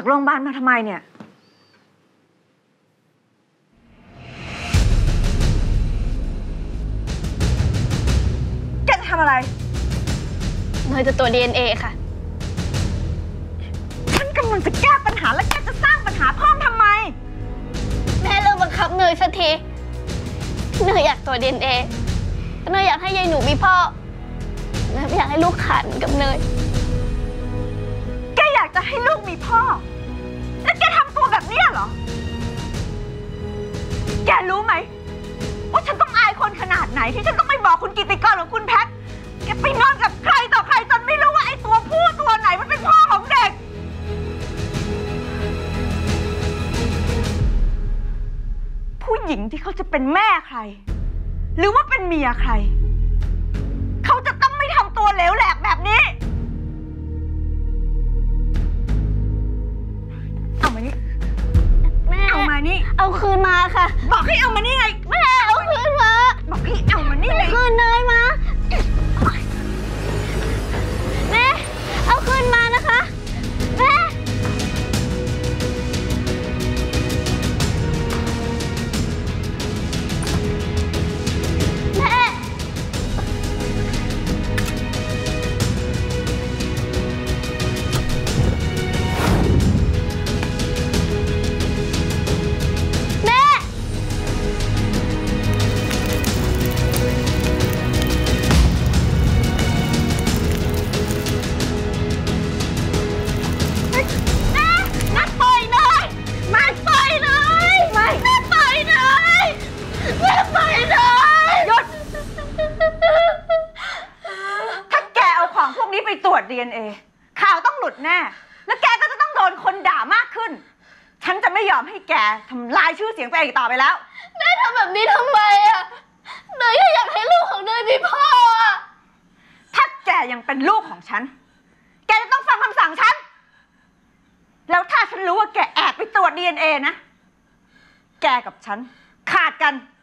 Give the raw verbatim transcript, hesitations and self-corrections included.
โรงพยาบาลมาทำไมเนี่ยแกจะทำอะไรเนยจะตรวจ ดี เอ็น เอ ค่ะฉันกำลังจะแก้ปัญหาแล้วแกจะสร้างปัญหาเพิ่มทำไมแม่เลิกบังคับเนยสักทีเนยอยากตรวจ ดี เอ็น เอ เนยอยากให้ยายหนูมีพ่อเนยไม่อยากให้ลูกขาดกับเนยแกอยากจะให้ลูกมีพ่อแล้วแกทำตัวแบบนี้เหรอแกรู้ไหมว่าฉันต้องอายคนขนาดไหนที่ฉันต้องไปบอกคุณกิติกรหรือคุณแพทแกไปนอนกับใครต่อใครจนไม่รู้ว่าไอ้ตัวผู้ตัวไหนมันเป็นพ่อของเด็กผู้หญิงที่เขาจะเป็นแม่ใครหรือว่าเป็นเมียใครเขาจะต้องไม่ทำตัวเหลวแหลกแบบนี้เอามานี่แม่เอามานี่เอาคืนมาค่ะบอกให้เอามานี่ไงแม่เอาคืนมาบอกให้เอามานี่ไงคืนเนยมาแม่เอาคืนมานะคะแม่แม่ไปตรวจ ดี เอ็น เอ ข่าวต้องหลุดแน่แล้วแกก็จะต้องโดนคนด่ามากขึ้นฉันจะไม่ยอมให้แกทำลายชื่อเสียงตัวเองต่อไปแล้วแม่ทำแบบนี้ทำไมอะเนยอยากให้ลูกของเนยมีพ่ออะถ้าแกยังเป็นลูกของฉันแกจะต้องฟังคำสั่งฉันแล้วถ้าฉันรู้ว่าแกแอบไปตรวจ ดี เอ็น เอ นะแกกับฉันขาดกัน